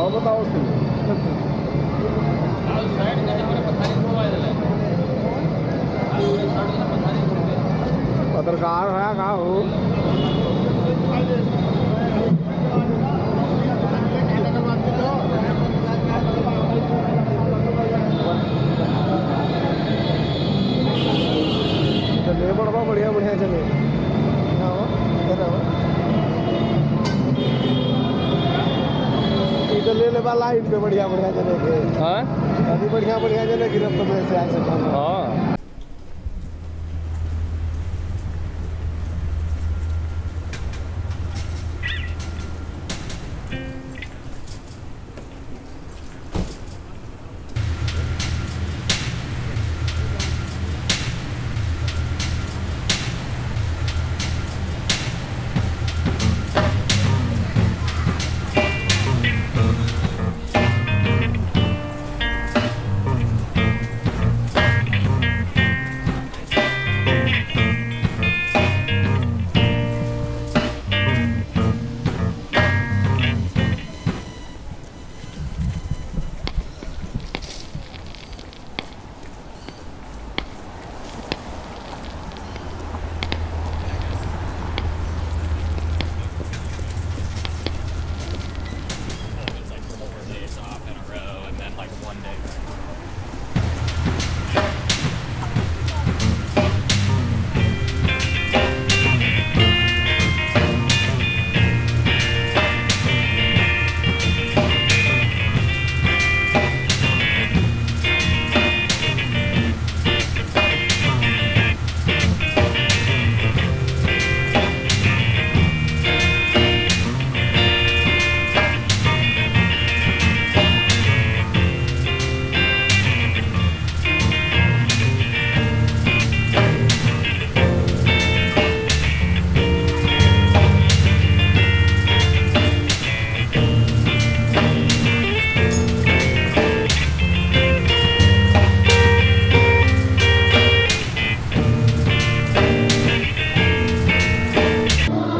हाँ बताओ ठीक पत्रकार है कहाँ हो चलिए बड़वा बढ़िया बढ़िया चले इधर ले लेवा लाइन पे बढ़िया बढ़िया चले थे हाँ अभी बढ़िया बढ़िया चले गिरफ्त में से आ सकता हाँ